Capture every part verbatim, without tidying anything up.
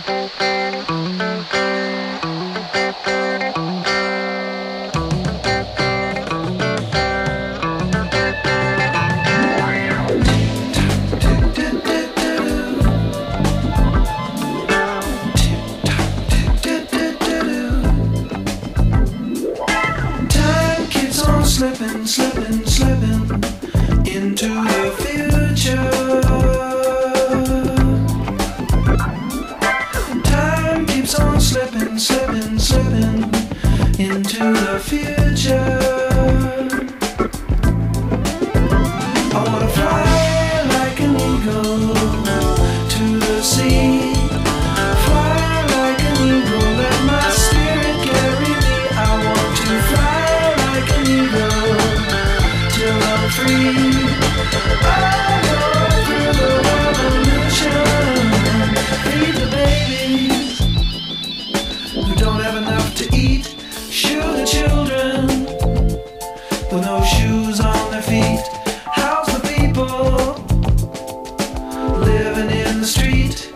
Slipping, slipping, slipping into the future. Time keeps on slipping, slipping, slipping into the future. I wanna fly like an eagle to the sea. Fly like an eagle, let my spirit carry me. I want to fly like an eagle till I'm free. I go through the revolution. Feed the babies who don't have enough to eat. Shoe the children with no shoes on their feet. House the people living in the street.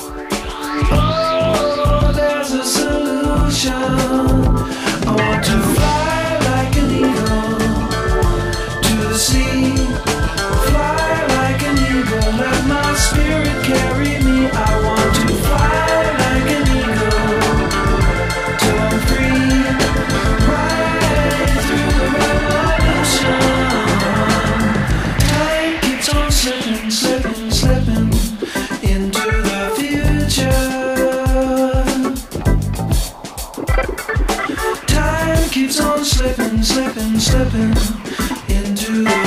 Oh, there's a solution. I want to fly like an eagle to the sea. Fly like an eagle, let my spirit carry me. I want to fly like an eagle till I'm free. Right through the revolution. Time keeps on slipping, slipping, slipping into the future. Time keeps on slipping, slipping, slipping into the